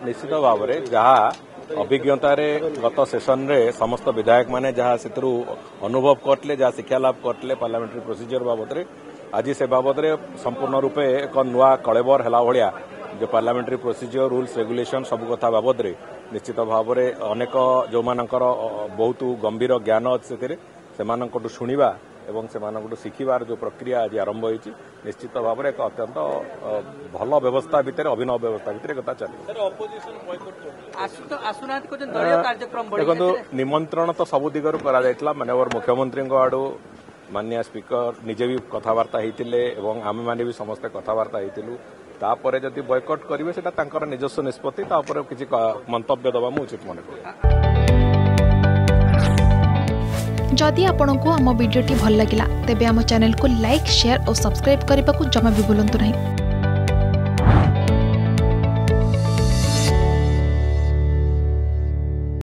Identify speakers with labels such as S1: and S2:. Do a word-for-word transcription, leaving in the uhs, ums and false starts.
S1: निश्चित भाव में जहाँ अभिज्ञतार गत सेसन रे समस्त विधायक माने जहाँ से अनुभव करते जहाँ शिक्षा लाभ करते पार्लियामेंट्री प्रोसीजर बाबद में आज से बाबद में संपूर्ण रूपे एक नुआ कलेबर है भाया जो पार्लियामेंट्री प्रोसीजर रूल्स रेगुलेशन सब कथा बाबद में निश्चित भाव में अनेक जो मानकर बहुत गंभीर ज्ञान अच्छे से शुणा एवं से शिखिबार जो प्रक्रिया आज आरंभ होती निश्चित भाव में एक अत्यंत भल व्यवस्था भितर अभिनव व्यवस्था भितर कथा चले देखो निमंत्रण तो सब दिगरु करा जायतला माननीय मुख्यमंत्री आड़ू माननीय स्पीकर निजे भी कथबार्ता होते आम मैंने भी समस्ते कथबार्ता होलु तापर जदि बॉयकट करेंगे से निजस्व निष्पत्ति किसी मंतव्य दबा उचित मन कर
S2: जदि आपंक आम भिडी भल लगा तेब आम चैनल को लाइक शेयर और सब्सक्राइब करने को जमा भी भूलु नहीं।